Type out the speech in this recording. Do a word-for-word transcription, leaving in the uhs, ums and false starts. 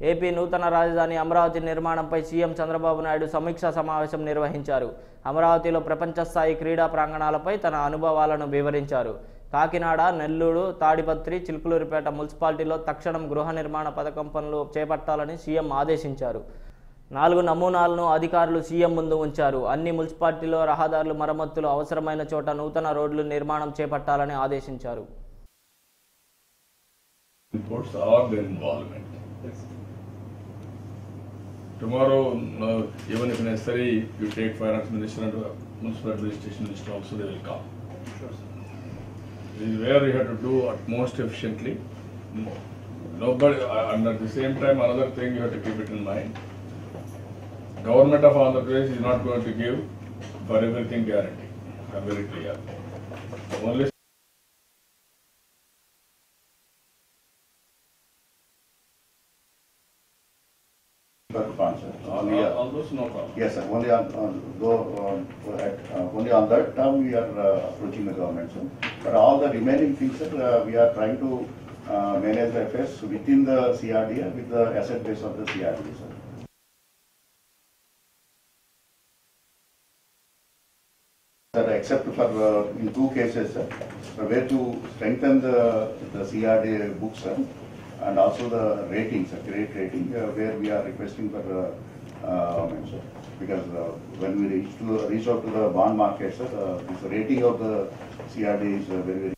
AP నూతన రాజధాని అమరావతి నిర్మాణంపై సీఎం చంద్రబాబు నాయుడు సమీక్షా సమావేశం నిర్వహించారు. అమరావతిలో ప్రపంచ స్థాయి క్రీడా ప్రాంగణాలపై తన అనుభవాలను వివరించారు. కాకినాడ, నెల్లూరు, తాడిపత్రి, చిలుకలూరిపేట మున్సిపాలిటీలో తక్షణం గృహ నిర్మాణ పథకం పనులు చేపట్టాలని సీఎం ఆదేశించారు. నాలుగు నమూనాలను అధికారులు సీఎం ముందు ఉంచారు. అన్ని మున్సిపాలిటీలో రహదారులు మరమ్మతులు అవసరమైన చోట నూతన రోడ్లు నిర్మాణం చేపట్టాలని ఆదేశించారు. Tomorrow, uh, even if necessary, you take finance minister and uh, municipal administration minister also, they will come. Sure, sir. This is where you have to do at most efficiently. Nobody, uh, and at the same time, another thing you have to keep it in mind. Government of Andhra Pradesh is not going to give for everything guarantee. I'm very clear. Only Only, uh, all those no problem. yes, sir. Only on, on though, um, at, uh, only on that term we are uh, approaching the government, sir. But all the remaining things, sir, uh, we are trying to uh, manage the affairs within the C R D A with the asset base of the C R D A, sir. Sir, except for uh, in two cases, sir, a way to strengthen the the C R D A books, sir, and also the ratings, sir, credit rating, uh, where we are requesting for. Uh, Uh, sir, because uh, when we reach to reach out to the bond market, sir, uh, this rating of the C R D is uh, very very